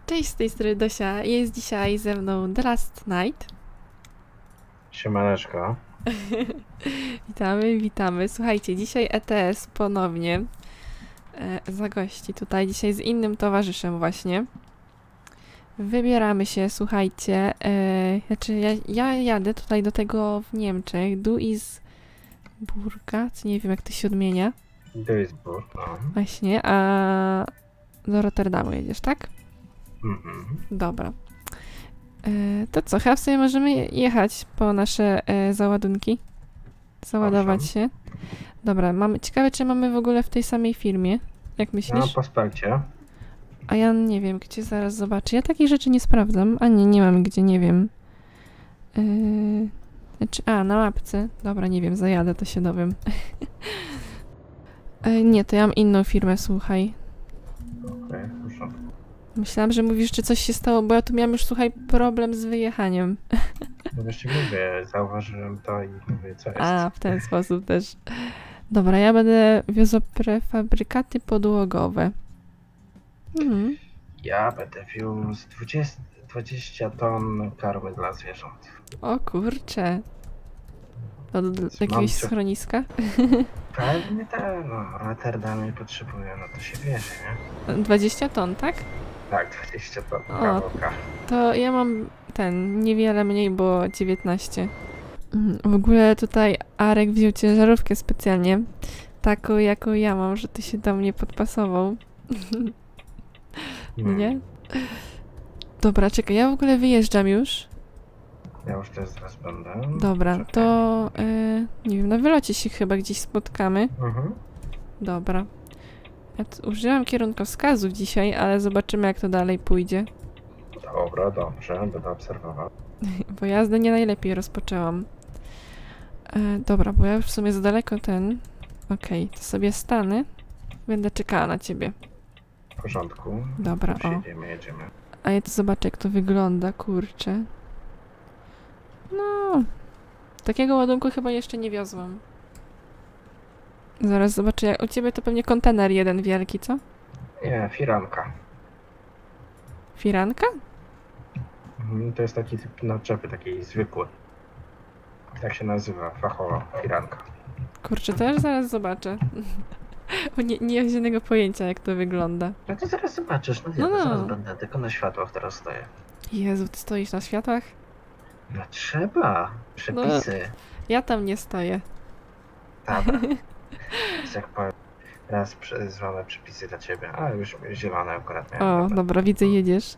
Cześć, z tej strony Dosia. Jest dzisiaj ze mną The Last Night. Siemaneczko. Witamy, witamy. Słuchajcie, dzisiaj ETS ponownie zagości tutaj. Dzisiaj z innym towarzyszem właśnie. Wybieramy się, słuchajcie. Ja jadę tutaj do tego w Niemczech. Duisburga, co nie wiem jak to się odmienia. Duisburg, no. Właśnie, a do Rotterdamu jedziesz, tak? Dobra. To co, chyba sobie możemy jechać po nasze załadunki. Załadować się. Dobra, ciekawe czy mamy w ogóle w tej samej firmie. Jak myślisz? No, po spelcie. A ja nie wiem, gdzie zaraz zobaczę. Ja takich rzeczy nie sprawdzam. A nie mam gdzie, nie wiem. Na mapce. Dobra, nie wiem, zajadę, to się dowiem. Nie, to ja mam inną firmę, słuchaj. Okej, proszę. Myślałam, że mówisz, czy coś się stało, bo ja tu miałam już, słuchaj, problem z wyjechaniem. No właśnie mówię, zauważyłem to i mówię, co jest. A, w ten sposób też. Dobra, ja będę wiozła prefabrykaty podłogowe. Ja będę wiózł 20 ton karmy dla zwierząt. O kurcze. Do jakiegoś schroniska? Pewnie tak, no. Rotterdamie potrzebuje, no to się wierzy, nie? 20 ton, tak? Tak, 20 ton kawałka. To ja mam niewiele mniej, bo 19. W ogóle tutaj Arek wziął ciężarówkę specjalnie. Taką, jaką ja mam, że ty się do mnie podpasował. Nie? Dobra, czekaj, ja w ogóle wyjeżdżam już. Ja już też zaraz będę. Dobra, Czekaj. to nie wiem, na wylocie się chyba gdzieś spotkamy. Dobra. Ja użyłam kierunkowskazów dzisiaj, ale zobaczymy jak to dalej pójdzie. Dobra, dobrze, będę obserwował. Bo jazdę nie najlepiej rozpoczęłam. Dobra, bo ja już w sumie za daleko Okej, to sobie stanę. Będę czekała na ciebie. W porządku. Dobra, Już jedziemy. A ja to zobaczę jak to wygląda, kurczę. No, takiego ładunku chyba jeszcze nie wiozłam. Zaraz zobaczę, jak u ciebie to pewnie kontener jeden wielki, co? Nie, firanka. Firanka? To jest taki typ naczepy, taki zwykły. Tak się nazywa fachowo, firanka. Kurczę, to już zaraz zobaczę. Nie mam żadnego pojęcia jak to wygląda. No to zaraz zobaczysz, No. zaraz będę, tylko na światłach teraz stoję. Jezu, ty stoisz na światłach? No trzeba, przepisy. Ja tam nie stoję. Dobra. Jak powiem, teraz zwane przepisy dla ciebie. A, już zielone akurat miałem. Dobra, widzę, jedziesz.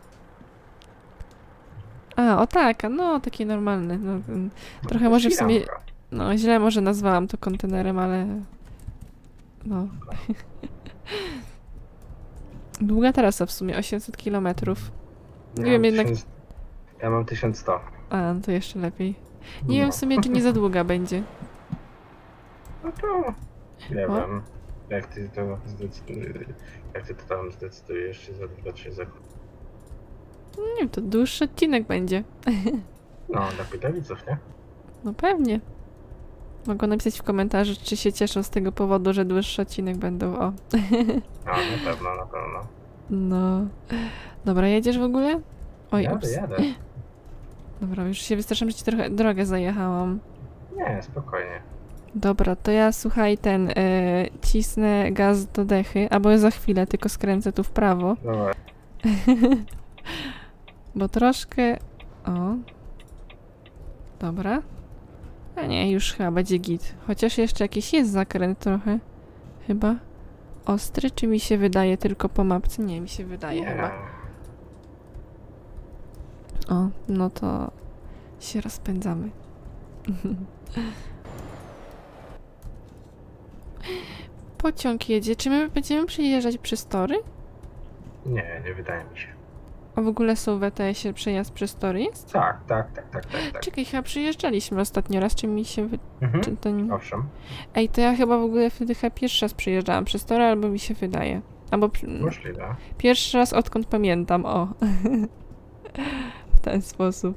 O tak, no taki normalny. No, trochę może w sumie... No, źle może nazwałam to kontenerem, ale... No. Długa trasa w sumie, 800 km. Nie wiem jednak... Ja mam 1100. No to jeszcze lepiej. Nie wiem w sumie, czy nie za długa będzie. No to... Nie wiem. Jak ty to tam zdecydujesz, czy za 2-3 sekundy? Nie wiem, to dłuższy odcinek będzie. No, dla pytawidzów, nie? No pewnie. Mogą napisać w komentarzu, czy się cieszą z tego powodu, że dłuższy odcinek będą. No, na pewno. No. Dobra, jedziesz w ogóle? Oj, Jadę. Dobra, już się wystraszam, że ci trochę drogę zajechałam. Nie, spokojnie. Dobra, to ja słuchaj cisnę gaz do dechy, albo za chwilę tylko skręcę tu w prawo. Dobra. Bo troszkę... Dobra. A nie, już chyba będzie git. Chociaż jeszcze jakiś jest zakręt trochę. Chyba. Ostry, czy mi się wydaje tylko po mapce? Nie, mi się wydaje chyba. No to się rozpędzamy. Pociąg jedzie. Czy my będziemy przyjeżdżać przez tory? Nie wydaje mi się. A w ogóle są w ETS-ie przejazd przez tory jest? Tak. Czekaj, chyba przyjeżdżaliśmy ostatnio raz, czy mi się czy to nie... Owszem. Ej, to ja chyba w ogóle wtedy pierwszy raz przyjeżdżałam przez tory, albo mi się wydaje. Albo... Możliwe. Pierwszy raz odkąd pamiętam, W ten sposób.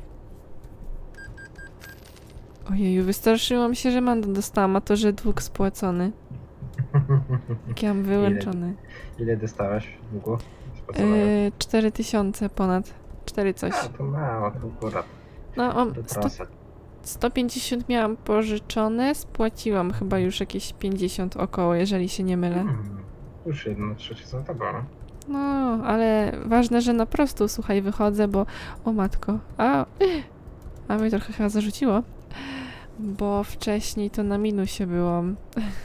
Ojeju, wystraszyłam się, że mandat dostałam, a to, że dług spłacony. Jak ja mam wyłączony. Ile dostałeś długu Po co nawet? 4000 ponad. 4 coś. A, to mało, to akurat. No, mam To 150 miałam pożyczone, spłaciłam chyba już jakieś 50 około, jeżeli się nie mylę. Już 1/3 za tobą. No, ale ważne, że na prostu, słuchaj, wychodzę, bo... O matko. A mnie trochę chyba zarzuciło. Bo wcześniej to na minusie byłam.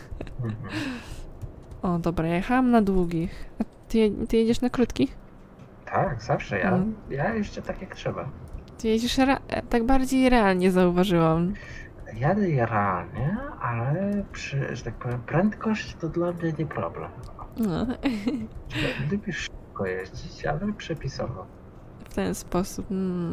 O, dobra, jechałam na długich. A ty jedziesz na krótkich? Tak, zawsze ja jeszcze tak jak trzeba. Ty jedziesz tak bardziej realnie, zauważyłam. Jadę realnie, ale że tak powiem, prędkość to dla mnie nie problem. No. Lubię szybko jeździć, ale przepisowo. W ten sposób.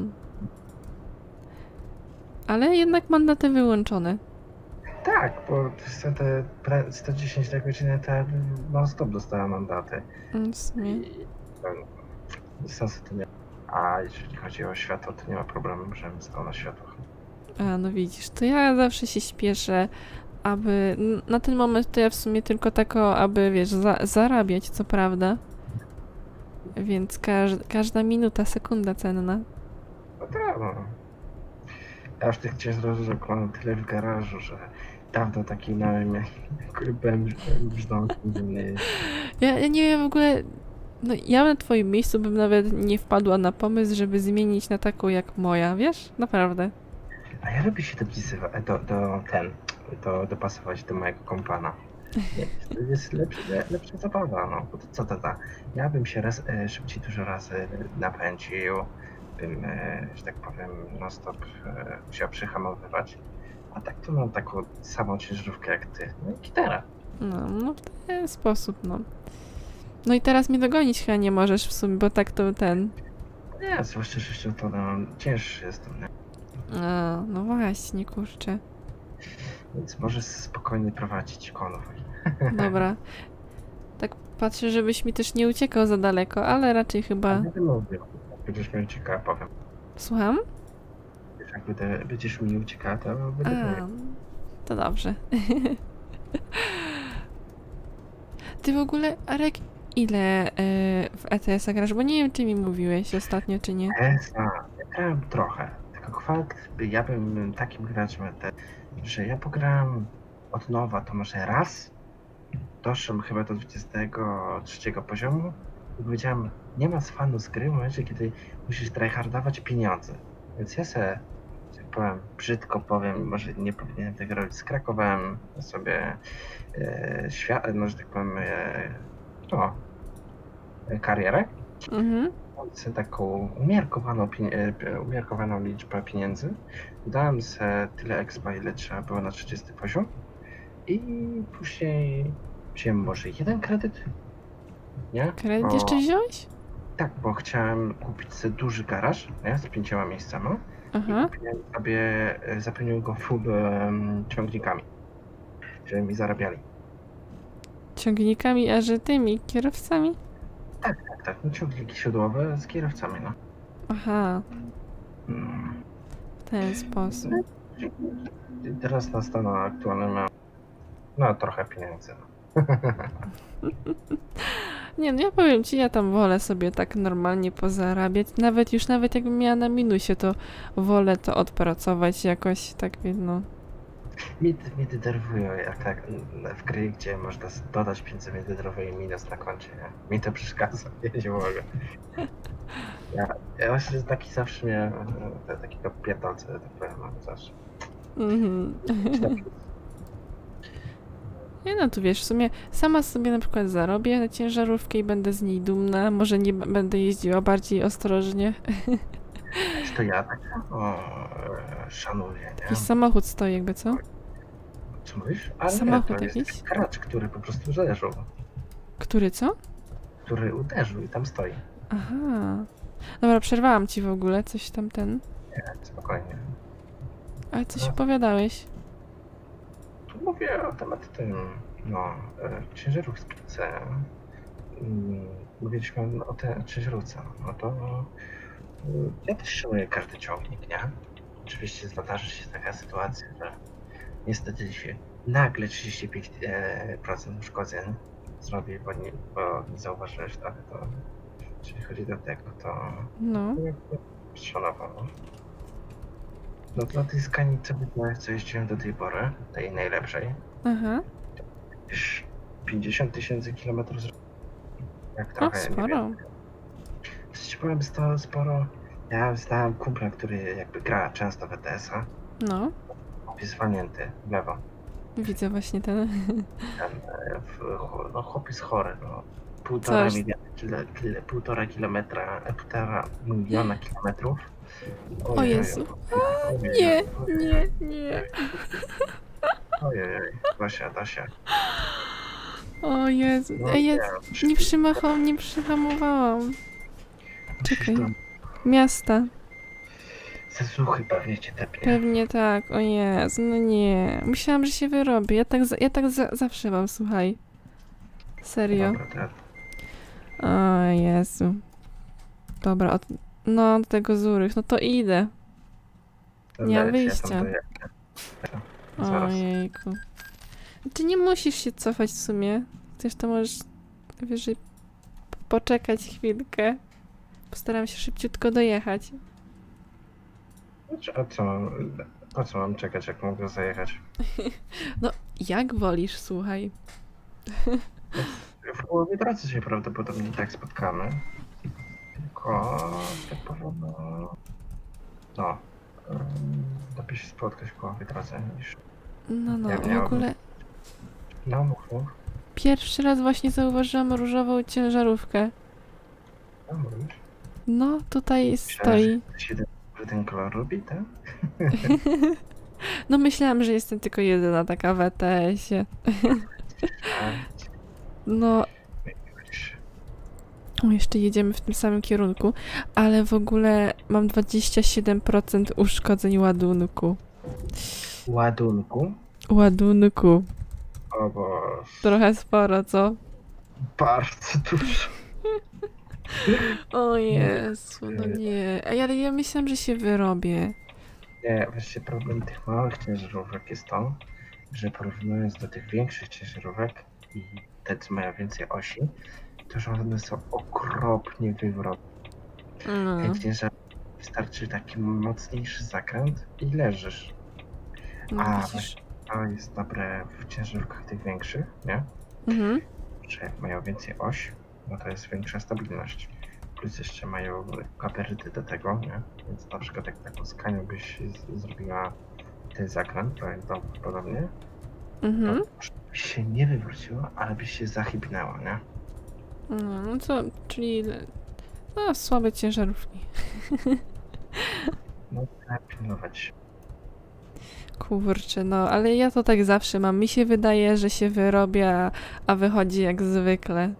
Ale jednak mandaty wyłączone. Tak, bo te 110 na godzinę to non-stop dostałem mandaty. W sumie. Sensu to nie. A jeżeli chodzi o światło, to nie ma problemu, żebym stał na światłach. A, no widzisz, to ja zawsze się śpieszę, aby... Na ten moment to ja w sumie tylko tako, aby, wiesz, zarabiać, co prawda. Więc każda minuta, sekunda cenna. No tak, no. Ja już tych ciężarówek mam tyle w garażu, że dawno taki miałem brzdący. Ja nie wiem w ogóle... No ja na twoim miejscu bym nawet nie wpadła na pomysł, żeby zmienić na taką jak moja, wiesz? Naprawdę. A ja lubię się dopasować do mojego kompana. To jest lepsza zabawa, no. Bo to co to da? Ja bym się szybciej dużo razy napędził, bym, że tak powiem, non-stop musiał przyhamowywać. A tak to mam taką samą ciężarówkę jak ty. No i gitara. No w ten sposób, no. No i teraz mnie dogonić chyba nie możesz w sumie, bo tak to ten... Nie, zwłaszcza 6-tonem cięższy jestem, nie? No właśnie, kurczę. Więc możesz spokojnie prowadzić konwój. Dobra. Tak patrzę, żebyś mi też nie uciekał za daleko, ale raczej chyba... Nie mówię, będziesz mi uciekała, powiem. Słucham? Jak będziesz mi uciekała, to będę mówił. To dobrze. Ty w ogóle, Arek, ile w ETS-a grasz? Bo nie wiem, czy mi mówiłeś ostatnio, czy nie. ETS-a, ja grałem trochę. Tylko fakt, ja bym takim graczem, że ja pograłem od nowa to może raz. Doszedłem chyba do 23 poziomu i powiedziałem, nie ma fanu z gry w momencie, kiedy musisz tryhardować pieniądze. Więc ja sobie, jak powiem, brzydko powiem, może nie powinienem tego robić, skrakowałem sobie może tak powiem, karierę. Mam sobie taką umiarkowaną liczbę pieniędzy. Dałem sobie tyle expa, ile trzeba było na 30 poziom. I później wziąłem może jeden kredyt. Nie? Kredyt jeszcze wziąłeś? Tak, bo chciałem kupić sobie duży garaż, nie? Z 5 miejscami. I zapełniłem go full ciągnikami, żeby mi zarabiali. Ciągnikami, a że tymi kierowcami? Tak. No, ciągniki siodłowe z kierowcami, no. Aha. W ten sposób. Teraz na stanie aktualnym mam trochę pieniędzy. Nie, no ja powiem ci, ja tam wolę sobie tak normalnie pozarabiać. Nawet jakbym miała na minusie, to wolę to odpracować jakoś, tak więc no. Mnie denerwują, jak tak w gry, gdzie można dodać 500, mnie denerwuje minus na koncie, nie? Mi to przeszkadza, ja nie mogę. Ja właśnie taki zawsze miałem takiego pierdolca, tak powiem, zawsze. Nie no, tu wiesz, w sumie sama sobie na przykład zarobię na ciężarówkę i będę z niej dumna. Może nie będę jeździła bardziej ostrożnie. To ja tak szanuję, nie? Jakiś samochód stoi jakby, co? Co mówisz? Ale samochód to jakiś? jest gracz, który po prostu uderzył. Który co? Który uderzył i tam stoi. Aha. Dobra, przerwałam ci w ogóle, coś tam ten. Nie, spokojnie. Ale coś opowiadałeś? Tu mówię o temat tym, ciężarówce. Mówiliśmy o tej ciężarówce, no to ja też szanuję każdy ciągnik, nie? Oczywiście zdarzy się taka sytuacja, że niestety się nagle 35% uszkodzeń zrobi, bo nie zauważyłeś, tak? To Jeśli chodzi do tego, to No. jakby szanowało. No dla tej skanicy wybrałeś, co jeździłem do tej pory, tej najlepszej. Aha. Już 50 000 kilometrów, jak O, trochę, nie sporo. wiem. Ci powiem, sporo. Ja znałem kumpla, który jakby gra często w ETS-a. No. Jest zwalnięty w lewo. Widzę właśnie ten. No chłop jest chory, no. Coś. Półtora kilometra, 1,5 miliona kilometrów. O Jezu. Nie, nie, nie. Ojej, Dosia. O Jezu. No Ej, ja nie, nie przyhamowałam. musisz Czekaj. tam Miasta. ze słuchy pewnie cię tepnie. Pewnie tak. O Jezu, no nie. Myślałam, że się wyrobię. Ja tak zawsze mam, słuchaj. Serio. Dobra, to ja O Jezu. Dobra, no do tego Zurych, no to idę. Nie ma lecę, ja wyjścia. tam dojadę. Zaraz. Ojejku. Ty nie musisz się cofać w sumie. Chcesz, to możesz wyżej poczekać chwilkę. Postaram się szybciutko dojechać. Po co mam czekać, jak mogę zajechać? No, jak wolisz, słuchaj. W połowie pracy się prawdopodobnie tak spotkamy. Tylko tak powiem, no, lepiej się spotkać w połowie pracy niż... No, Ja w miałbym- ogóle No, mów. pierwszy raz właśnie zauważyłam różową ciężarówkę. No, mówisz. No, tutaj Myślałem, stoi. że ten kolor lubi, tak? No, myślałam, że jestem tylko jedyna taka w ETS-ie. No, o, jeszcze jedziemy w tym samym kierunku, ale w ogóle mam 27% uszkodzeń ładunku. Ładunku? Ładunku. O Boże, Trochę sporo, co? bardzo dużo. O Jezu, no nie. Ale ja myślałam, że się wyrobię. Nie, właśnie problem tych małych ciężarówek jest to, że porównując do tych większych ciężarówek i te, co mają więcej osi, to że one są okropnie wywrotne. No. Jak ciężarówce wystarczy taki mocniejszy zakręt i leżysz. No, A widzisz. właśnie to jest dobre w ciężarówkach tych większych, nie? Mhm. Że jak mają więcej oś, no to jest większa stabilność. Plus jeszcze mają gabaryty do tego, nie? Więc na przykład jak taką skanią byś zrobiła ten zakręt, prawdopodobnie, Mhm. to byś się nie wywróciła, ale byś się zachybnęła, nie? No co, czyli no, słabe ciężarówki. No trzeba pilnować się. Kurczę, no, ale ja to tak zawsze mam. Mi się wydaje, że się wyrobię, a wychodzi jak zwykle.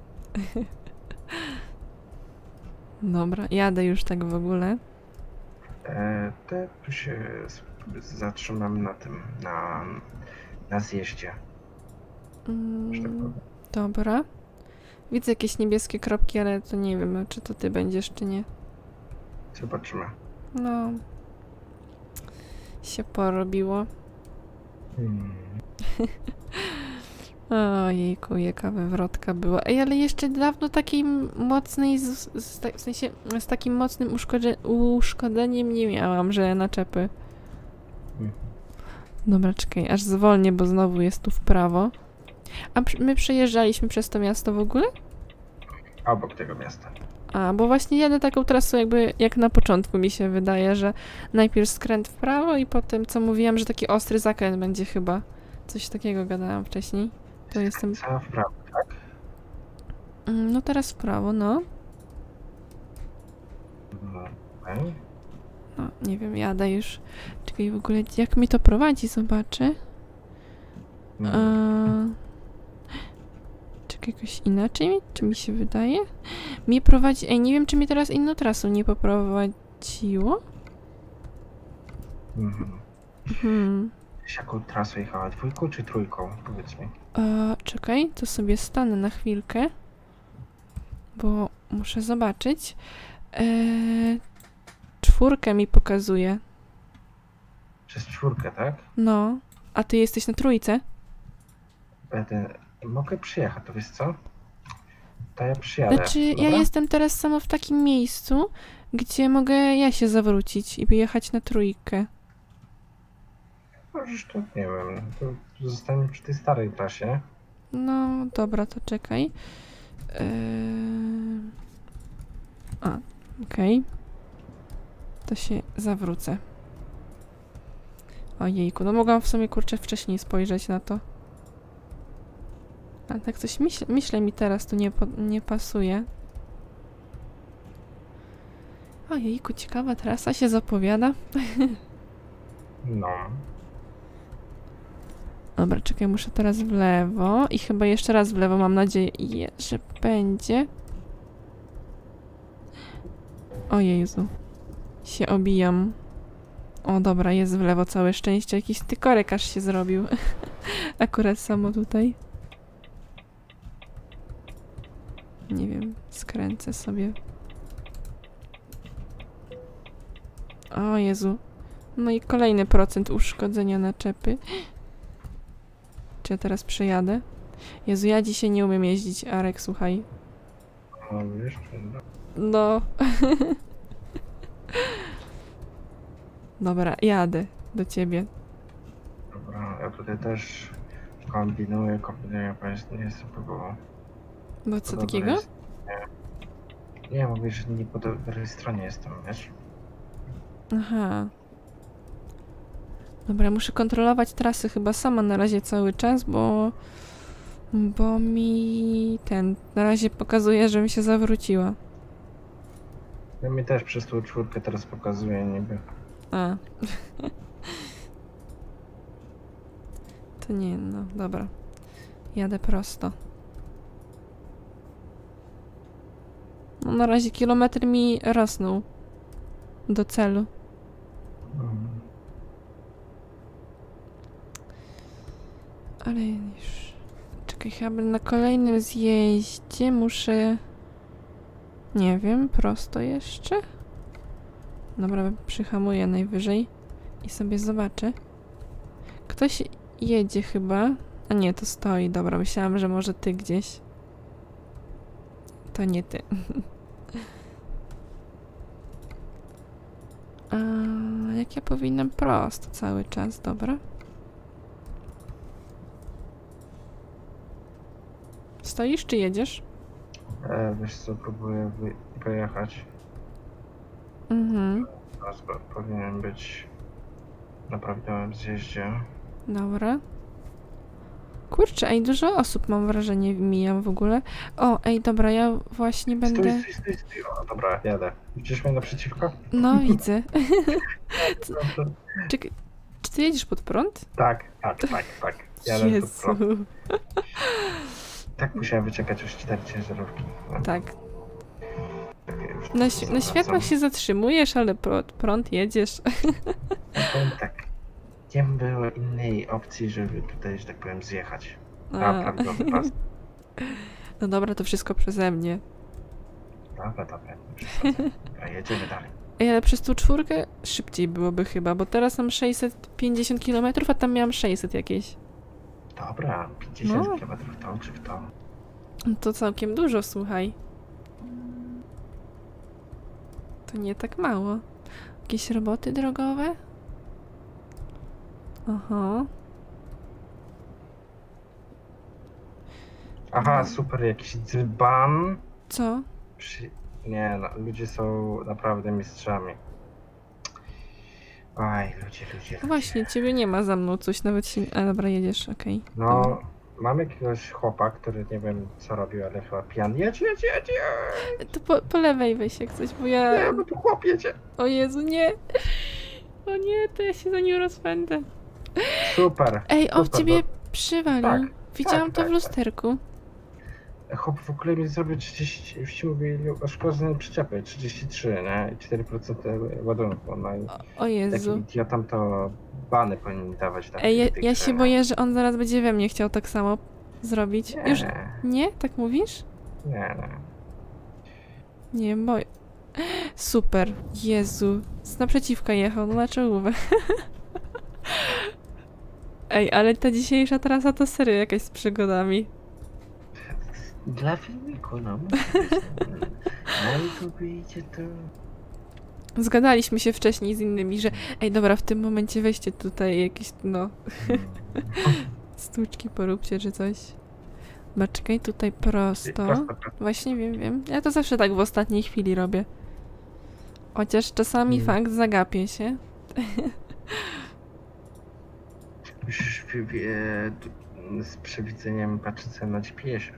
Dobra, jadę już tak w ogóle. To tu się zatrzymam na tym, na zjeździe, że tak Mm, powiem. dobra. Widzę jakieś niebieskie kropki, ale to nie wiem, czy to ty będziesz, czy nie. Zobaczymy. No. Się porobiło. Ojejku, jaka wywrotka była. Ej, ale jeszcze dawno takiej mocnej, w sensie z takim mocnym uszkodzeniem nie miałam, że naczepy. Dobra, czekaj, aż zwolnię, bo znowu jest tu w prawo. A my przejeżdżaliśmy przez to miasto w ogóle? Obok tego miasta. A, bo właśnie jadę taką trasą jakby jak na początku mi się wydaje, że najpierw skręt w prawo i potem, co mówiłam, że taki ostry zakręt będzie chyba. Coś takiego gadałam wcześniej. To jestem... Cała w prawo, tak? No teraz w prawo, no. No, okej. No, nie wiem, jadę już. Czekaj, w ogóle jak mi to prowadzi, zobaczę. Czekaj, jakoś inaczej? Czy mi się wydaje? Mnie prowadzi... Ej, nie wiem, czy mi teraz inną trasą nie poprowadziło? Jaką trasą jechała? 2 czy 3? Powiedz mi. Czekaj, to sobie stanę na chwilkę. Bo muszę zobaczyć. 4 mi pokazuje. Przez 4, tak? No. A ty jesteś na 3? Mogę przyjechać, to wiesz co? To ja przyjadę. Znaczy, dobra? ja jestem teraz sama w takim miejscu, gdzie mogę ja się zawrócić i wyjechać na trójkę. Możesz to, nie wiem, to zostaniemy przy tej starej trasie. No, dobra, to czekaj. A, okej. To się zawrócę. Ojejku, no mogłam w sumie, kurczę, wcześniej spojrzeć na to. A tak coś myślę mi teraz tu nie pasuje. Ojejku, ciekawa trasa się zapowiada. No. Dobra, czekaj, muszę teraz w lewo i chyba jeszcze raz w lewo, mam nadzieję, że będzie. O Jezu. Się obijam. O, dobra, jest w lewo, całe szczęście. Jakiś tykorek aż się zrobił. Akurat samo tutaj. Nie wiem, skręcę sobie. O Jezu. No i kolejny procent uszkodzenia naczepy. Czy ja teraz przejadę? Jezu, ja dzisiaj nie umiem jeździć, Arek, słuchaj. No, wiesz, No. Dobra, jadę do ciebie. dobra, ja tutaj też kombinuję, bo nie jestem próbował. Bo co takiego? Nie, mówię, że nie po dobrej stronie jestem, wiesz? Aha. Dobra, muszę kontrolować trasy chyba sama na razie cały czas, bo mi na razie pokazuje, żebym się zawróciła. No mi też przez tą czwórkę teraz pokazuje niby. A. To nie, no dobra. Jadę prosto. No na razie kilometr mi rosnął do celu. Ale już... Czekaj, chyba na kolejnym zjeździe muszę... Nie wiem, prosto jeszcze? Dobra, przyhamuję najwyżej i sobie zobaczę. Ktoś jedzie chyba. A nie, to stoi. Dobra, myślałam, że może ty gdzieś. To nie ty. A jak ja powinnam prosto cały czas, dobra? Stoisz czy jedziesz? Wiesz co, próbuję pojechać. Mhm. Teraz powinien być na prawidłowym zjeździe. Dobra. Kurczę, ej, dużo osób mam wrażenie mijam w ogóle. O, ej, dobra, ja właśnie będę... Stój. O, dobra, jadę. Widzisz mnie naprzeciwko? No, widzę. Dobrze. Czekaj, czy ty jedziesz pod prąd? Tak. Jadę pod Jezu. prąd. Tak musiałem wyczekać już 4 ciężarówki. No, Tak. już Na zwracam. światłach się zatrzymujesz, ale pod prąd jedziesz. Powiem tak. Nie było innej opcji, żeby tutaj, że tak powiem, zjechać. A. Prawidłowy pas. No dobra, to wszystko przeze mnie. Dobra, nie przesadzę. Dobra, jedziemy dalej. Ej, ale przez tą czwórkę szybciej byłoby chyba, bo teraz mam 650 km, a tam miałam 600 jakieś. Dobra, 50 No. km w to czy w to. To całkiem dużo, słuchaj. To nie tak mało. Jakieś roboty drogowe? Aha. Aha, No. super, jakiś dzban. Co? Nie, no, ludzie są naprawdę mistrzami. Oj, ludzie. No właśnie, ciebie nie ma za mną, coś nawet się... A dobra, jedziesz, okej. No, mam jakiegoś chłopa, który nie wiem co robił, ale chyba pijany. Jedź! To po lewej weź jak coś, bo ja... Nie, bo tu chłop jedzie. O Jezu, nie! O nie, to ja się za nim rozpędzę. Super. Ej, on w super, ciebie no. przywalił. Tak, Widziałam to tak, w tak. lusterku. Chłop w ogóle mi zrobił 30, już ci mówię, oszkodzone przyczepy, 33, nie? I 4% ładunku, no i O Jezu. takim idiotom to bany powinni dawać na Ej, tych ja się grach. boję, że on zaraz będzie we mnie chciał tak samo zrobić. Nie, Już... Nie? Tak mówisz? nie. Nie, boję. Super. Jezu. Z naprzeciwka jechał, no na czołówę. Ej, ale ta dzisiejsza trasa to serio jakaś z przygodami. Dla filmiku, no. Musi być, no. Na YouTube idzie to... Zgadaliśmy się wcześniej z innymi, że ej, dobra, w tym momencie weźcie tutaj jakieś, no, sztuczki poróbcie czy coś. Chyba czekaj, tutaj prosto. Właśnie wiem. Ja to zawsze tak w ostatniej chwili robię. Chociaż czasami fakt zagapię się. Musisz z przewidzeniem patrzeć sobie na GPS-ie.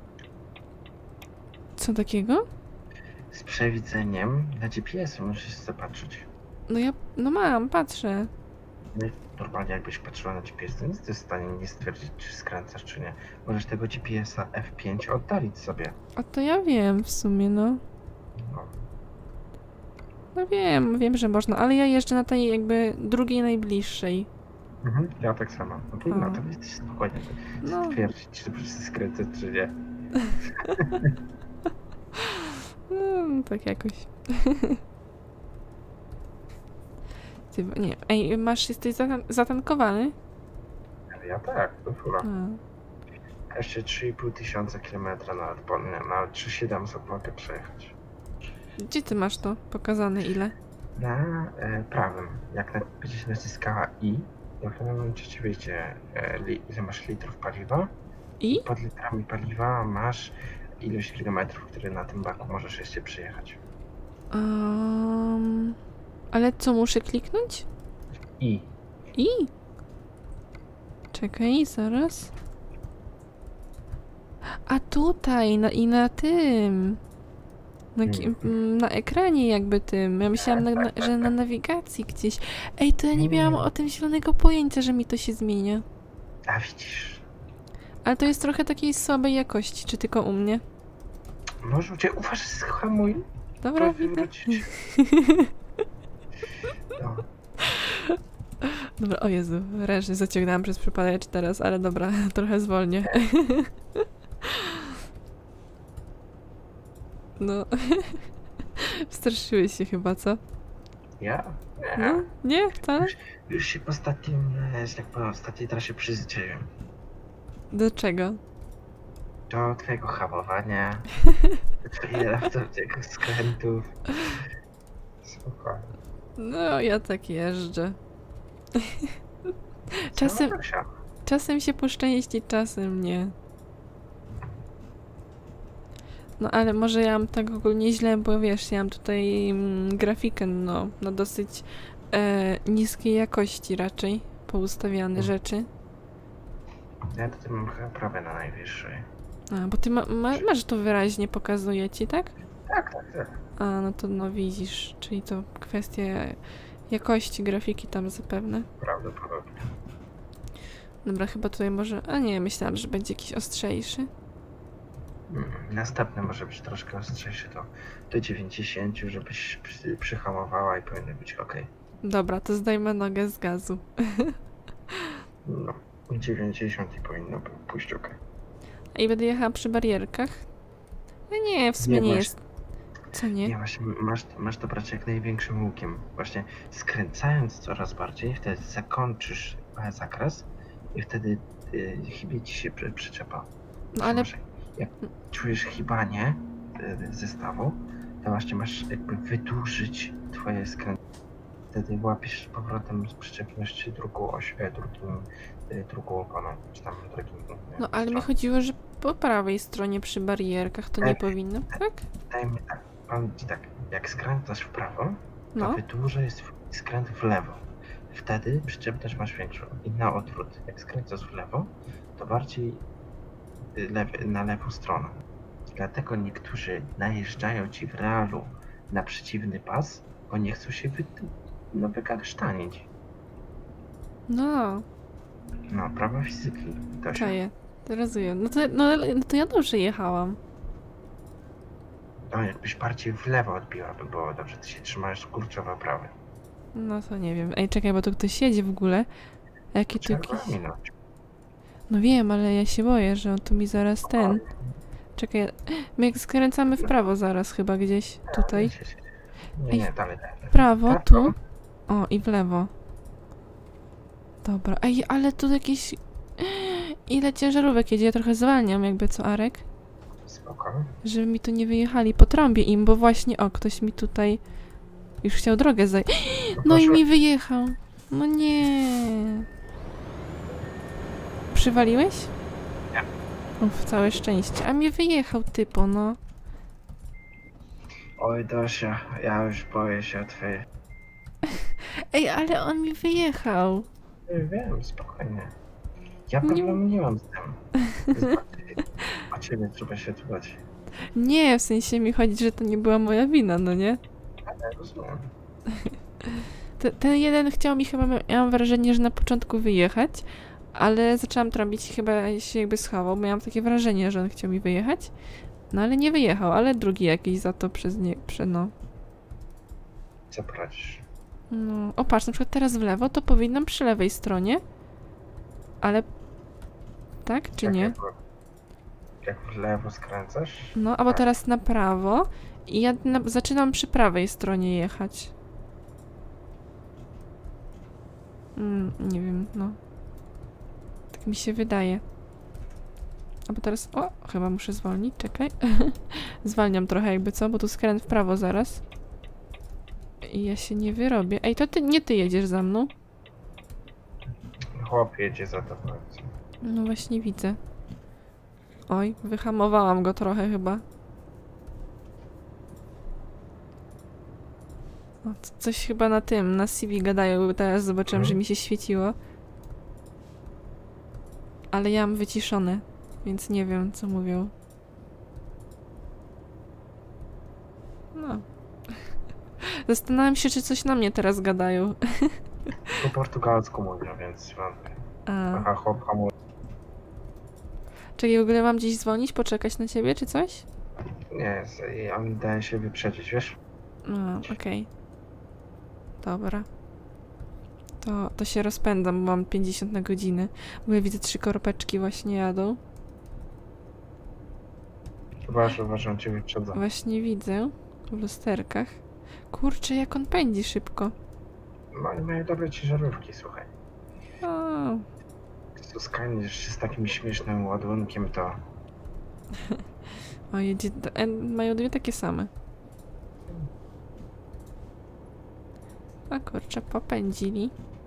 Co takiego? Z przewidzeniem na GPS-ie musisz zobaczyć. No mam, patrzę. No i normalnie jakbyś patrzyła na GPS, to nic jesteś w stanie nie stwierdzić, czy skręcasz, czy nie. Możesz tego GPS-a F5 oddalić sobie. A to ja wiem w sumie, no. No. No wiem, że można, ale ja jeżdżę na tej jakby drugiej najbliższej. Ja tak samo. No trudno, to jesteś spokojnie stwierdzić, czy skręcać, czy nie. No, tak jakoś. Ty, nie, ej, jesteś zatankowany? Ja tak, do fura. Jeszcze 3500 km na 3700 mogę przejechać. Gdzie ty masz to pokazane ile? Na prawym. Jak będziesz naciskała I, to w tym momencie ci wyjdzie ile masz litrów paliwa. I? Pod litrami paliwa masz ilość kilometrów, które na tym baku możesz jeszcze przejechać. Ale co, muszę kliknąć? I. Czekaj, zaraz. A tutaj, na tym. Na ekranie jakby tym. Ja myślałam, że na nawigacji gdzieś. Ej, to ja nie miałam o tym zielonego pojęcia, że mi to się zmienia. A widzisz. Ale to jest trochę takiej słabej jakości, czy tylko u mnie? Może cię uważaj, hamuj. Dobra, widzę. No. Dobra, o Jezu, ręcznie zaciągnęłam przez przypadek teraz, ale dobra, trochę zwolnię. No. Wstraszyłeś się chyba, co? Ja? Nie. No, nie, wcale? Już się po ostatniej trasie przyzwyczaiłem. Do czego? Do twojego hamowania, do twojego skrętów. Spokojnie. No, ja tak jeżdżę. Czasem się poszczęści, czasem nie. No ale może ja mam tak ogólnie źle, bo wiesz, ja mam tutaj grafikę, no dosyć niskiej jakości raczej poustawiane rzeczy. Ja tutaj mam chyba prawie na najwyższej. A, bo ty masz to wyraźnie pokazuje ci, tak? Tak. A, no to no widzisz, czyli to kwestia jakości grafiki tam zapewne. Prawdopodobnie. Dobra, chyba tutaj może... A nie, myślałam, że będzie jakiś ostrzejszy. Następny może być troszkę ostrzejszy, to do 90, żebyś przyhamowała i powinno być ok. Dobra, to zdejmę nogę z gazu. No, 90 i powinno pójść ok. I będę jechała przy barierkach? No nie, w sumie nie jest. Co nie? Nie, właśnie masz to brać jak największym łukiem. Właśnie skręcając coraz bardziej, wtedy zakończysz zakres i wtedy chybie ci się przyczepa. No ale... Jak czujesz chybanie zestawu, to właśnie masz jakby wydłużyć twoje skręty. Wtedy łapiesz z powrotem z przyczepności drugą oponą, czy tam drugim. No ale mi chodziło, że po prawej stronie przy barierkach to nie powinno, tak? Dajmy tak, powiem ci tak, jak skręcasz w prawo, to no. wydłużaj skręt w lewo. Wtedy przyczepność masz większą. I na odwrót, jak skręcasz w lewo, to bardziej na lewą stronę. Dlatego niektórzy najeżdżają ci w realu na przeciwny pas, bo nie chcą się wykasztanić. No. No, prawo fizyki. Czaję, rozumiem. No to ja dobrze jechałam. No, jakbyś bardziej w lewo odbiła, by było dobrze. Ty się trzymałeś kurczowo prawy. No to nie wiem. Ej, czekaj, bo tu ktoś jedzie w ogóle. Jaki tu jakiś... minąć. No wiem, ale ja się boję, że on tu mi zaraz ten... Czekaj, my jak skręcamy w prawo zaraz chyba gdzieś tutaj. Nie, dalej. Prawo, tu. O, i w lewo. Dobra. Ej, ale tu jakieś... Ile ciężarówek jedzie? Ja trochę zwalniam jakby, co Arek? Spoko. Żeby mi tu nie wyjechali. Potrąbię im, bo właśnie, o, ktoś mi tutaj już chciał drogę No i mi wyjechał. No nie. Przywaliłeś? Nie. Uf, całe szczęście. A mnie wyjechał typo, no. Oj, Dosia, ja już boję się o twoje... Ej, ale on mi wyjechał. Wiem, spokojnie. Ja Nie- problemu nie mam z tym. O ciebie trzeba się dbać. Nie, w sensie mi chodzi, że to nie była moja wina, no nie? Ale rozumiem. Ten jeden chciał mi chyba, miałam wrażenie, że na początku wyjechać, ale zaczęłam trąbić, chyba się jakby schował. Miałam takie wrażenie, że on chciał mi wyjechać, no ale nie wyjechał, ale drugi jakiś za to no. Co poradzisz? No, o patrz, na przykład teraz w lewo, to powinnam przy lewej stronie, ale tak czy nie? Jak w lewo skręcasz? No, albo teraz na prawo i ja zaczynam przy prawej stronie jechać. Nie wiem, no. Tak mi się wydaje. Albo teraz... O, chyba muszę zwolnić, czekaj. Zwalniam trochę jakby co, bo tu skręt w prawo zaraz. I ja się nie wyrobię. Ej, to nie ty jedziesz za mną? Chłop jedzie za tobą. No właśnie widzę. Oj, wyhamowałam go trochę chyba. O, coś chyba na CV gadają, bo teraz zobaczyłam, że mi się świeciło. Ale ja mam wyciszone, więc nie wiem, co mówią. No. Zastanawiam się, czy coś na mnie teraz gadają. Po portugalsku mówią, więc wątpię. Aha, chłop hamuje. Czekaj, w ogóle mam gdzieś dzwonić, poczekać na ciebie, czy coś? Nie, on daje się wyprzedzić, wiesz? Okej. Dobra. To się rozpędzam, bo mam 50 na godzinę. Bo ja widzę 3 koropeczki właśnie jadą. Uważam, cię wyprzedzam. Właśnie widzę. W lusterkach. Kurczę, jak on pędzi szybko. No i mają dobre ciężarówki, słuchaj. O. Tu skręcisz się z takim śmiesznym ładunkiem, to... O, jedzie... Mają dwie takie same. A kurczę, popędzili.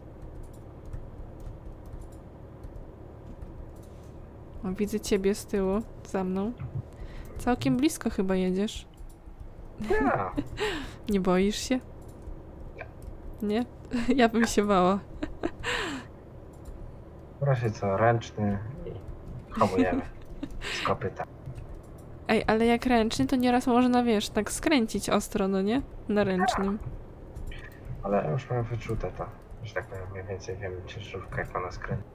O, widzę ciebie z tyłu, za mną. Całkiem blisko chyba jedziesz. Ja. Nie boisz się? Nie? Ja bym się bała. W razie co, ręczny i hamujemy z kopyta. Ej, ale jak ręczny, to nieraz można, wiesz, tak skręcić ostro, no nie? Na ręcznym. Ale już mam wyczute to, że tak powiem, mniej więcej wiem ciężarówkę, jak ona skręci.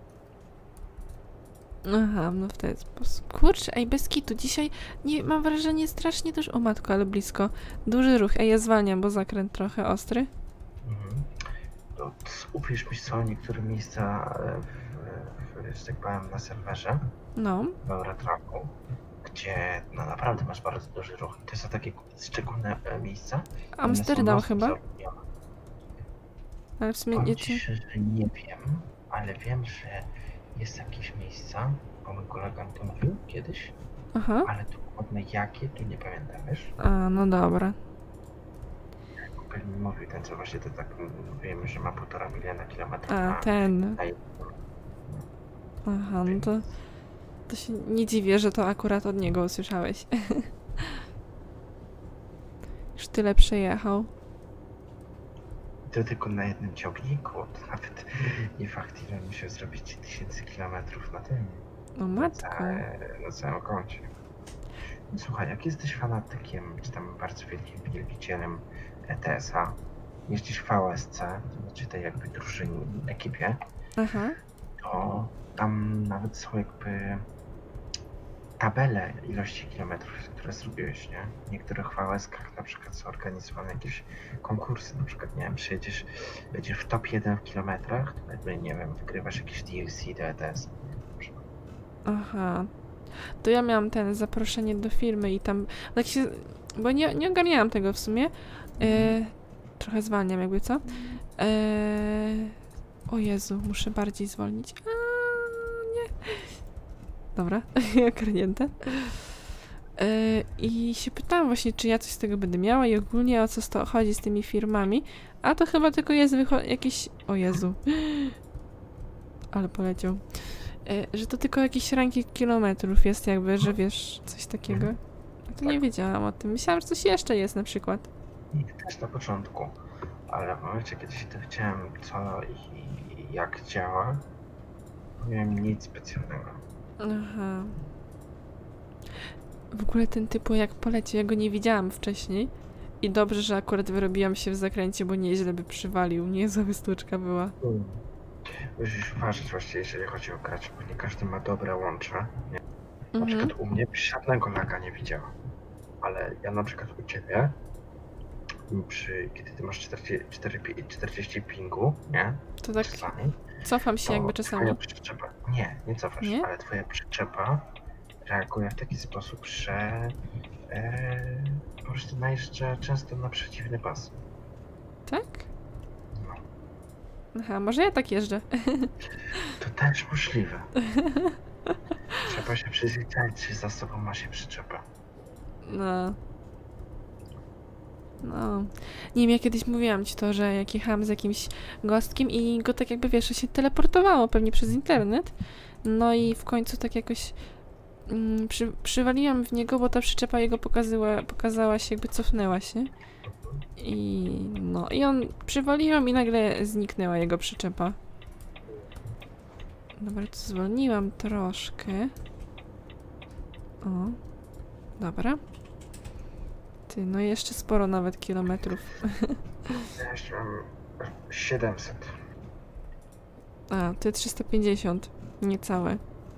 Aha, no w ten sposób. Kurczę, ej, bez kitu. Dzisiaj nie mam wrażenie strasznie dużo. O matko, ale blisko. Duży ruch. Ej, ja zwalniam, bo zakręt trochę ostry. To upisz mi są niektóre miejsca, że tak powiem, na serwerze. No. W Eurotraku, gdzie no naprawdę masz bardzo duży ruch. To są takie szczególne miejsca. Amsterdam chyba. Ale w sumie Powiem ci, że nie wiem, ale wiem, że jest jakieś miejsca, bo mój kolega mi to mówił kiedyś, Aha. ale dokładnie jakie, to nie pamiętam, wiesz? A, no dobra. Jak mi mówił ten, co właśnie to tak wiemy, że ma 1,5 miliona kilometrów. A, ten. Aha, no to się nie dziwię, że to akurat od niego usłyszałeś. Już tyle przejechał. To tylko na jednym ciągniku, to nawet nie fakt, ile musiał zrobić 1000 kilometrów na tym. O matko. Na całym koncie. No, słuchaj, jak jesteś fanatykiem, czy tam bardzo wielkim wielbicielem ETS-a, jeździsz w VSC, to znaczy tej jakby drużynie, ekipie, Aha. to tam nawet są jakby tabele ilości kilometrów, które zrobiłeś, nie? W niektórych VSK-ach na przykład są organizowane jakieś konkursy, na przykład, nie wiem, przyjedziesz, będziesz w top 1 w kilometrach, to jakby, nie wiem, wygrywasz jakieś DLC do ETS. Aha. To ja miałam zaproszenie do firmy i tam, tak się, bo nie ogarniałam tego w sumie. Trochę zwalniam jakby, co? O Jezu, muszę bardziej zwolnić. Nie. Dobra, ogarnięte. I się pytałam właśnie, czy ja coś z tego będę miała i ogólnie o co chodzi z tymi firmami, a to chyba tylko jest jakiś... O Jezu. Ale poleciał. Że to tylko jakiś ranking kilometrów jest jakby, że wiesz, coś takiego. A to nie wiedziałam o tym. Myślałam, że coś jeszcze jest na przykład. I też na początku, ale w momencie, kiedy się dowiedziałem, co i jak działa, nie miałem nic specjalnego. Aha. W ogóle ten typu jak poleciał, ja go nie widziałam wcześniej. I dobrze, że akurat wyrobiłam się w zakręcie, bo nieźle by przywalił. Niezła sztuczka była. Musisz uważać właśnie, jeżeli chodzi o gracz, bo nie każdy ma dobre łącze. Nie? Na przykład u mnie żadnego laga nie widziałam. Ale ja na przykład u ciebie, kiedy ty masz 40 pingu, nie? To tak czasami, cofam się jakby czasami. Twoja przyczepa, nie cofasz, Nie? ale twoja przyczepa reaguje w taki sposób, że po prostu najeżdża często na przeciwny pas. Tak? No. Aha, może ja tak jeżdżę. To też możliwe. Trzeba się przyzwyczaić, czy za sobą ma się przyczepa. No. No. Nie wiem, ja kiedyś mówiłam ci to, że jak jechałam z jakimś gostkiem i go tak jakby, wiesz, się teleportowało pewnie przez internet. No i w końcu tak jakoś przywaliłam w niego, bo ta przyczepa jego pokazała się, jakby cofnęła się. I on przywaliłam i nagle zniknęła jego przyczepa. Dobra, to zwolniłam troszkę. O. Dobra. Ty, no jeszcze sporo nawet kilometrów. Ja jeszcze mam 700. A, ty 350. Niecałe.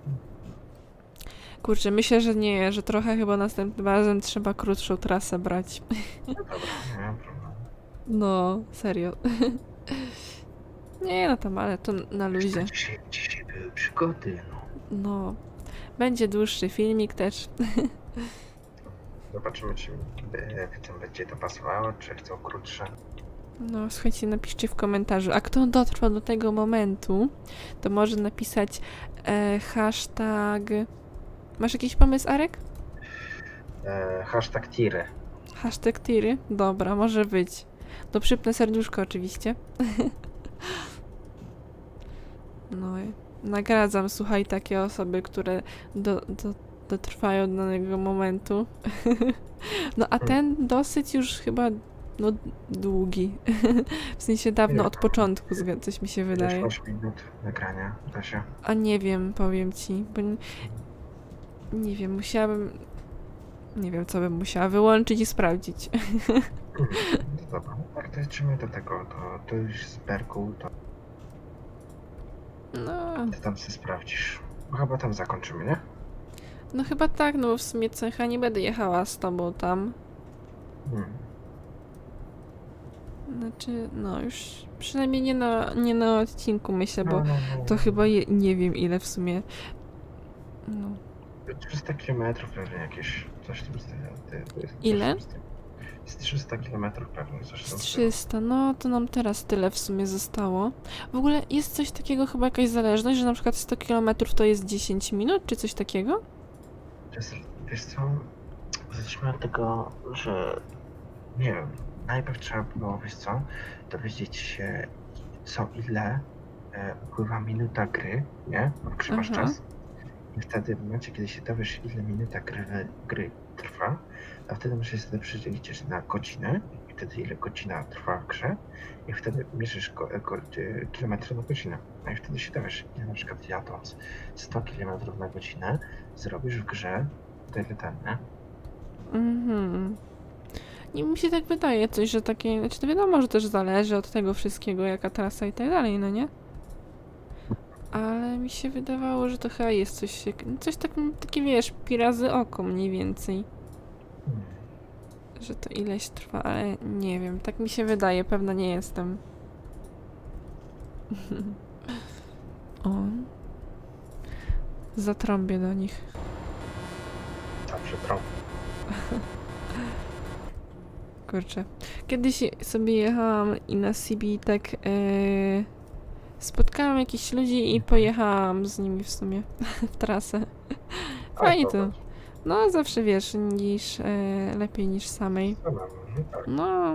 Kurczę, myślę, że nie, że trochę chyba następnym razem trzeba krótszą trasę brać. No dobra, nie mam problemu. No, serio. Nie, no tam, ale to na luzie. Dzisiaj były przygody, no. No, będzie dłuższy filmik też. Zobaczymy, czy widzom będzie to pasowało, czy chcą krótsze. No, słuchajcie, napiszcie w komentarzu. A kto dotrwał do tego momentu, to może napisać hashtag... Masz jakiś pomysł, Arek? Hashtag tiry. Hashtag tiry? Dobra, może być. To przypnę serduszko oczywiście. No i nagradzam, słuchaj, takie osoby, które dotrwają do danego momentu. No a ten dosyć już chyba długi. W sensie dawno od początku, coś mi się wydaje. 8 minut nagrania, Kasia. A nie wiem, powiem ci, bo nie wiem, musiałabym... Nie wiem, co bym musiała wyłączyć i sprawdzić. Dobra, tak, to lecimy do tego, to już z Berku, to No... ty tam sobie sprawdzisz. Bo chyba tam zakończymy, nie? No chyba tak, no bo w sumie cecha nie będę jechała z tobą tam. Znaczy, no już przynajmniej nie na odcinku myślę, bo to chyba nie wiem ile w sumie. No. 300 km pewnie jakieś, coś w tym stylu. Ile? Z 300 km pewnie, coś w tym 300, no to nam teraz tyle w sumie zostało. W ogóle jest coś takiego, chyba jakaś zależność, że na przykład 100 km to jest 10 minut, czy coś takiego? Wiesz co, zacznijmy od tego, że nie wiem, najpierw trzeba było, wiesz co, dowiedzieć się co ile upływa minuta gry, nie? Bo trzymasz czas. I wtedy w momencie, kiedy się dowiesz ile minuta gry trwa, a wtedy musisz sobie przeliczyć na godzinę i wtedy ile godzina trwa w grze i wtedy mierzysz kilometry na godzinę. No i wtedy się dowiesz, ile na przykład jadąc 100 km na godzinę zrobisz w grze tyle ten, nie? Nie mi się tak wydaje coś, że takie, znaczy to wiadomo, że też zależy od tego wszystkiego, jaka trasa i tak dalej, no nie? Ale mi się wydawało, że to chyba jest coś takie wiesz, pi razy oko mniej więcej. Że to ileś trwa, ale nie wiem, tak mi się wydaje, pewna nie jestem. O. Zatrąbię do nich. Dobrze, trąb. Kurczę. Kiedyś sobie jechałam i na CB tak spotkałam jakichś ludzi i pojechałam z nimi w sumie w trasę. No, zawsze wiesz, lepiej niż samej. Tak. No.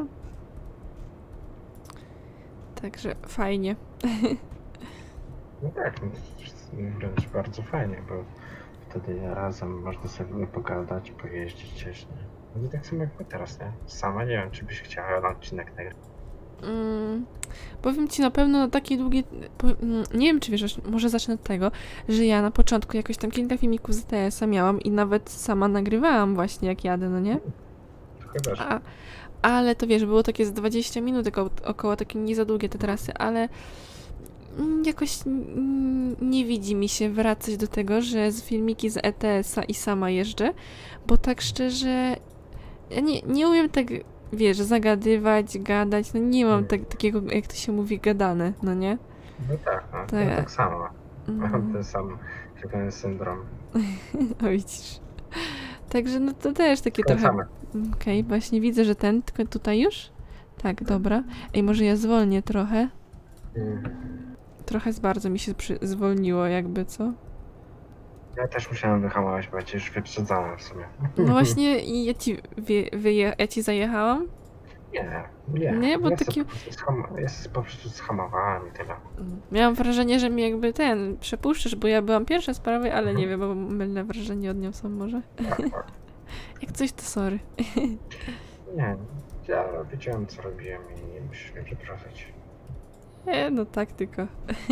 Także fajnie. No tak, no, wręcz bardzo fajnie, bo wtedy razem można sobie pogadać, pojeździć gdzieś, nie? No i tak samo jak my teraz, nie? Sama nie wiem, czy byś chciała na odcinek nagrać. Powiem ci na pewno na takie długie... nie wiem, czy wiesz, może zacznę od tego, że ja na początku jakoś tam kilka filmików z ETS-a miałam i nawet sama nagrywałam właśnie jak jadę, no nie? Chyba, że... Ale to wiesz, było takie z 20 minut, około takie nie za długie te trasy, ale jakoś nie widzi mi się wracać do tego, że z filmiki z ETS-a i sama jeżdżę, bo tak szczerze ja nie umiem tak, wiesz, zagadywać, gadać, no nie mam takiego, jak to się mówi, gadane, no nie? No tak, no. Tak. Ja tak samo. Mam ten sam chyba syndrom. O, widzisz. Także no to też takie trochę... Okej, właśnie widzę, że tylko tutaj już? Tak, dobra. Ej, może ja zwolnię trochę? Trochę z mi się zwolniło jakby, co? Ja też musiałem wyhamować, bo ja cię już wyprzedzałem w sumie. No właśnie i ja ci zajechałam? Nie. Nie, bo ja po prostu schamowałem i tyle. Miałam wrażenie, że mi jakby przepuszczasz, bo ja byłam pierwsza z prawej, ale nie wiem, bo mylne wrażenie odniosłam może. Tak. Jak coś, to sorry. Nie, ja wiedziałem, co robiłem i nie musisz mnie przepraszać. No tak tylko.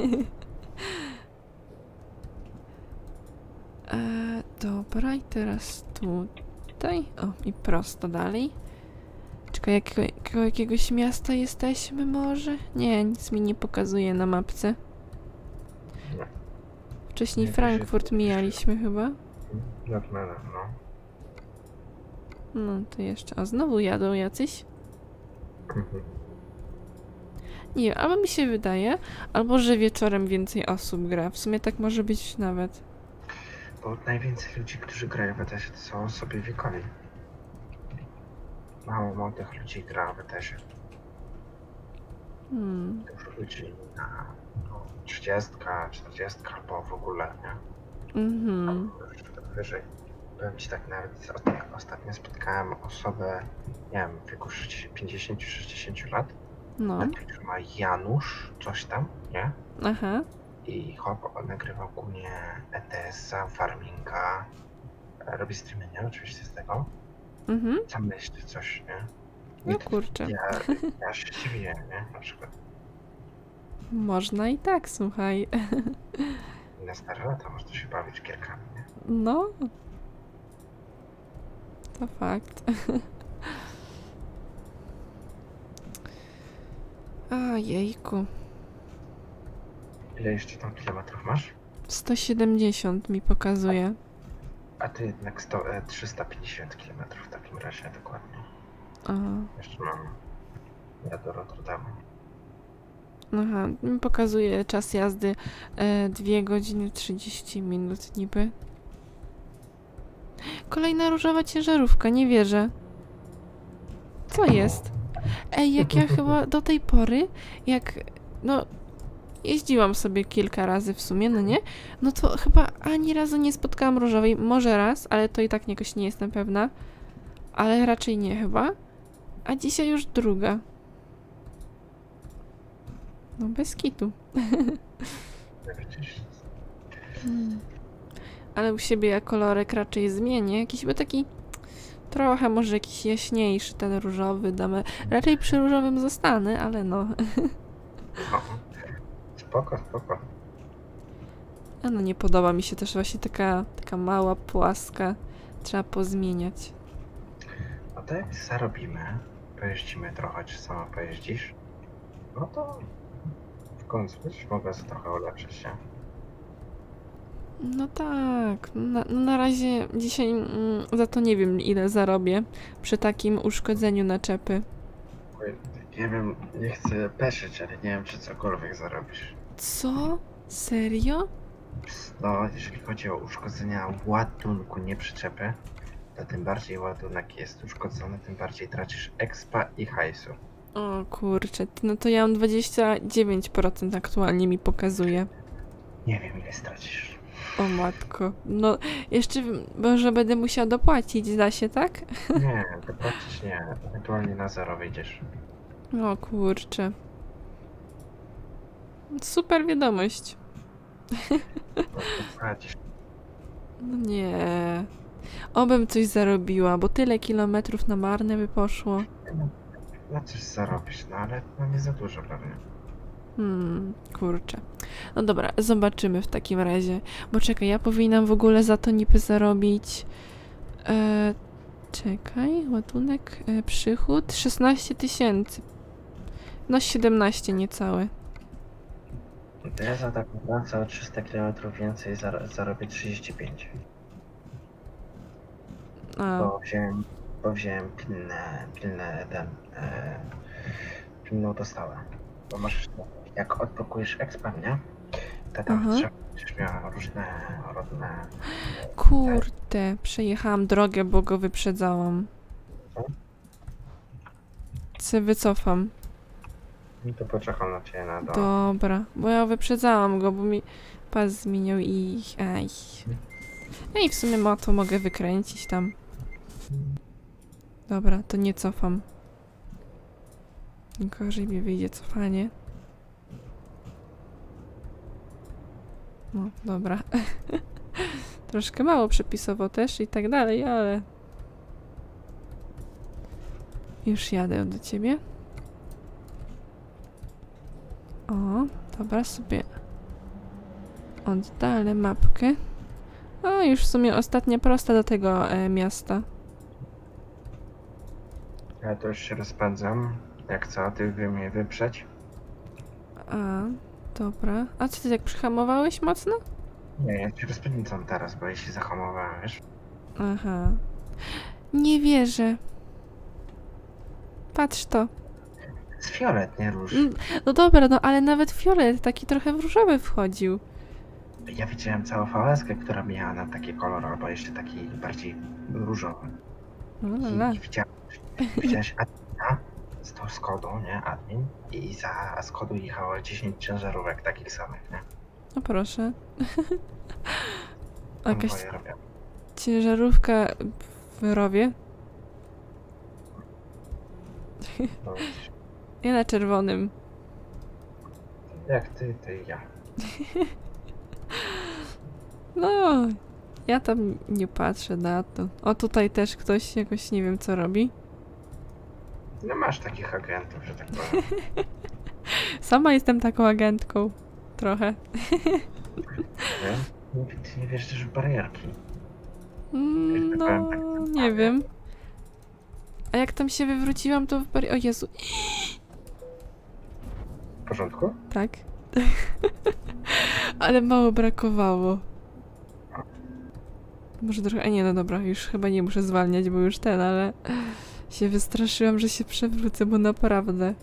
Dobra, i teraz tutaj. O, i prosto dalej. Czekaj, jakiegoś miasta jesteśmy może? Nie, nic mi nie pokazuje na mapce. Nie. Wcześniej Frankfurt mijaliśmy chyba. Nadmena, no. No, to jeszcze. A znowu jadą jacyś? Nie wiem, albo mi się wydaje, albo że wieczorem więcej osób gra. W sumie tak może być nawet. Bo najwięcej ludzi, którzy grają w ETS-ie, to są osoby wiekowi. Mało młodych ludzi gra w ETS-ie. Dużo ludzi na 30, 40 albo w ogóle, nie? Albo już tak wyżej. Powiem ci tak, nawet ostatnio spotkałem osobę, nie wiem, w wieku 50-60 lat. No. Który ma Janusz, coś tam, nie? Aha. I chłop nagrywał głównie ETS-a, farminga, robi streamy, nie? Oczywiście z tego. Sam myśli coś, nie? No kurczę. Ja się dziwię, nie? Na przykład. Można i tak, słuchaj. Na stare lata można się bawić gierkami, nie? No. To fakt. Ojejku. Ile jeszcze tam kilometrów masz? 170 mi pokazuje. A ty jednak 350 kilometrów w takim razie dokładnie. Jeszcze mam. Ja do Rotterdamu. Aha, mi pokazuje czas jazdy 2 godziny 30 minut niby. Kolejna różowa ciężarówka, nie wierzę. Co jest? Ej, jak ja chyba do tej pory, no, jeździłam sobie kilka razy w sumie, no nie? No to chyba ani razu nie spotkałam różowej, może raz, ale to i tak jakoś nie jestem pewna. Ale raczej nie chyba. A dzisiaj już druga. No bez kitu. Ale u siebie ja kolorek raczej zmienię. Jakiś by taki trochę może jakiś jaśniejszy, ten różowy damy. Raczej przy różowym zostanę, ale no. Spoko. A no nie podoba mi się też właśnie taka mała, płaska. Trzeba pozmieniać. No to jak zarobimy, pojeździmy trochę, czy sama pojeździsz, no to w końcu też mogę trochę ulepszyć się. No tak. Na razie dzisiaj za to nie wiem, ile zarobię przy takim uszkodzeniu naczepy. Nie wiem, nie chcę peszyć, ale nie wiem, czy cokolwiek zarobisz. Co? Serio? No, jeżeli chodzi o uszkodzenia ładunku, nie przyczepy, to tym bardziej ładunek jest uszkodzony, tym bardziej tracisz expa i hajsu. O kurczę, no to ja mam 29% aktualnie mi pokazuje. Nie wiem, ile stracisz. O matko. No, jeszcze może będę musiał dopłacić, da się, tak? Nie, dopłacić nie. Ewentualnie na zero wyjdziesz. O kurczę. Super wiadomość. Dopłacisz. No nie. Obym coś zarobiła, bo tyle kilometrów na marne by poszło. No coś zarobisz, no ale no nie za dużo pewnie. Kurczę. No dobra, zobaczymy w takim razie. Bo czekaj, ja powinnam w ogóle za to niby zarobić... czekaj, ładunek, przychód 16 000. No 17 niecałe. To ja za taką pracę o 300 km więcej zarobię 35. A, Bo wziąłem pilną dostawę. Bo masz, jak odblokujesz expand, nie? To tam będziesz miała różne rodne... kurde, przejechałam drogę, bo go wyprzedzałam. Se wycofam. No to poczekam na ciebie na dole. Dobra, bo ja wyprzedzałam go, bo mi pas zmieniał i... Aj. No i w sumie moto mogę wykręcić tam. Dobra, to nie cofam. Gorzej mi wyjdzie cofanie. No, dobra. Troszkę mało przepisowo też i tak dalej, ale... Już jadę do ciebie. O, dobra, sobie oddalę mapkę. O, już w sumie ostatnia prosta do tego miasta. Ja to już się rozpędzam. Jak co, ty mnie wyprzeć? A, dobra. A co ty tak przyhamowałeś mocno? Nie, ja się rozpędzam teraz, bo ja się zahamowałem, wiesz? Aha. Nie wierzę. Patrz to. Z fiolet, nie róż. No dobra, no ale nawet fiolet taki trochę w różowy wchodził. Ja widziałem całą fałeskę, która miała na taki kolor, albo jeszcze taki bardziej różowy. I widziałeś admina z tą Skodą, nie? Admin. I za Skodą jechało 10 ciężarówek takich samych, nie? No proszę. Jakaś Konwoje robią. ciężarówka w rowie. No, Ja na czerwonym. jak ty, to i ja. No, ja tam nie patrzę na to. O, tutaj też ktoś jakoś nie wiem co robi. No masz takich agentów, że tak powiem. Sama jestem taką agentką. Trochę. Ty nie wiesz też w barierki. No, nie wiem. A jak tam się wywróciłam, to o Jezu. W porządku? Tak. Ale mało brakowało. Może trochę... A nie, no dobra, już chyba nie muszę zwalniać, bo już ten, ale... się wystraszyłam, że się przewrócę, bo naprawdę...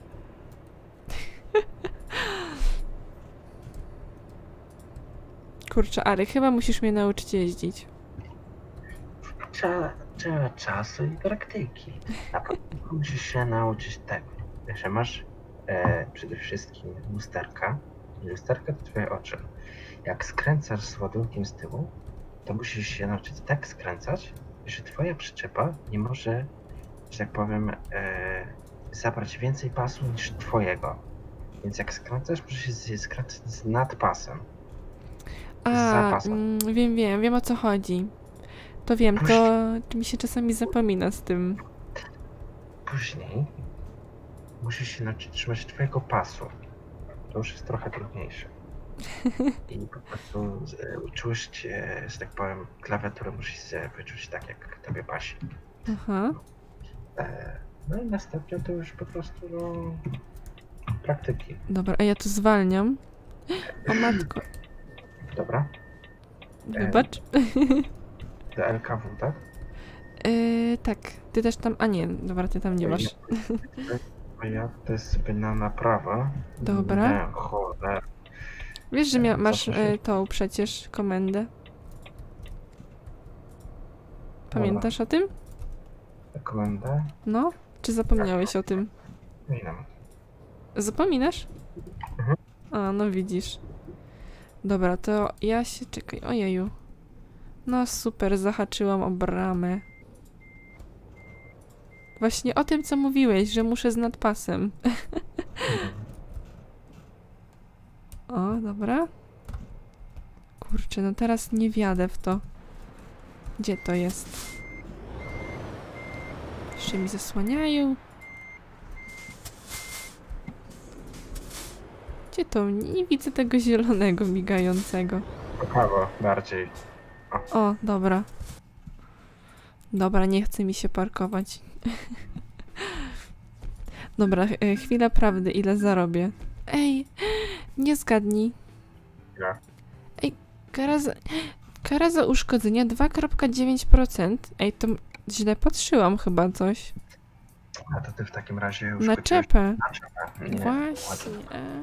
Kurczę, ale chyba musisz mnie nauczyć jeździć. Trzeba czasu i praktyki. Na początku musisz się nauczyć tego, że masz przede wszystkim lusterka. I lusterka to twoje oczy. Jak skręcasz z ładunkiem z tyłu, to musisz się nauczyć tak skręcać, że twoja przyczepa nie może, że tak powiem, zabrać więcej pasu niż twojego. Więc jak skręcasz, musisz skręcać z nadpasem. Wiem o co chodzi. To wiem, to mi się czasami zapomina z tym. Później musisz się nauczyć trzymać twojego pasu. To już jest trochę trudniejsze. I po prostu uczyłeś się, że tak powiem, klawiaturę musisz się wyczuć tak, jak tobie pasi. Aha. No i następnie to już po prostu praktyki. Dobra, a ja tu zwalniam. O matko. Dobra. Wybacz. Do LKW, tak? Tak. Ty też tam... A nie, dobra, ty tam nie masz. A ja też sobie na naprawę. Dobra. Cholera. Wiesz, że masz tą przecież komendę. Pamiętasz o tym? Komendę? No? Czy zapomniałeś o tym? Nie wiem. Zapominasz? Mhm. A, no widzisz. Dobra, to ja się... Czekaj, ojeju. No super, zahaczyłam o bramę. Właśnie o tym, co mówiłeś, że muszę z nadpasem. O, dobra. Kurczę, no teraz nie wjadę w to. Gdzie to jest? Jeszcze mi zasłaniają. Gdzie to? Nie widzę tego zielonego migającego. Prawo bardziej. O, dobra. Dobra, nie chce mi się parkować. Dobra, chwila prawdy, ile zarobię. Ej, nie zgadnij. Ja. Ej, kara za uszkodzenie 2,9%. Ej, to źle patrzyłam chyba coś. A to ty w takim razie już Naczepę. Nie, Właśnie.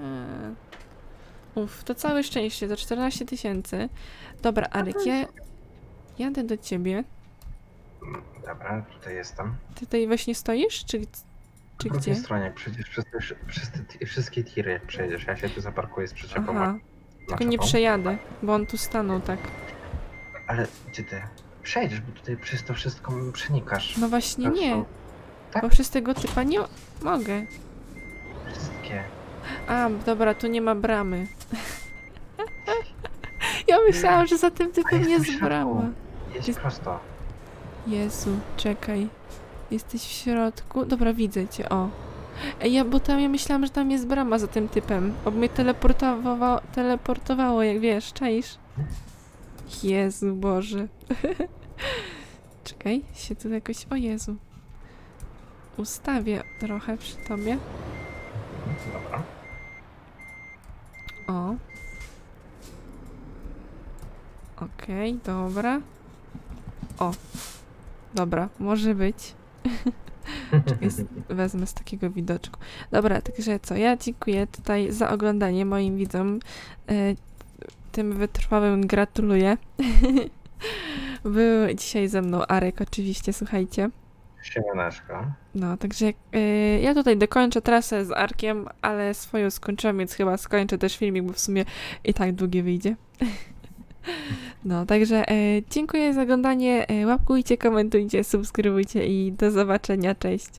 Uff, to całe szczęście, to 14 000. Dobra, Arek, ja jadę do ciebie. Dobra, tutaj jestem. Ty tutaj właśnie stoisz, czy Po drugiej gdzie? stronie przejdziesz wszystkie tiry, jak przejdziesz. Ja się tu zaparkuję z przyczepą. Aha, tylko nie przejadę, bo on tu stanął tak. Ale gdzie ty? Przejdziesz, bo tutaj przez to wszystko przenikasz. No właśnie nie, Tak? bo przez tego typa nie mogę. Wszystkie. A, dobra, tu nie ma bramy. Ja myślałam, że za tym typem jestem w jest środku. brama. Jedź prosto. Jezu, czekaj. Jesteś w środku? Dobra, widzę cię, o. Ej, ja myślałam, że tam jest brama za tym typem. Bo mnie teleportowało, jak wiesz, czaisz? Jezu, Boże. Czekaj, się tu jakoś... O Jezu. Ustawię trochę przy tobie. Dobra. O. Okej, dobra. O. Dobra, może być. Czekaj, wezmę z takiego widoczku. Dobra, także co, ja dziękuję tutaj za oglądanie moim widzom. Tym wytrwałym gratuluję. Był dzisiaj ze mną Arek, oczywiście, słuchajcie. Siemaneczko. No, także ja tutaj dokończę trasę z Arkiem, ale swoją skończyłam, więc chyba skończę też filmik, bo w sumie i tak długi wyjdzie. No, także dziękuję za oglądanie, łapkujcie, komentujcie, subskrybujcie i do zobaczenia, cześć!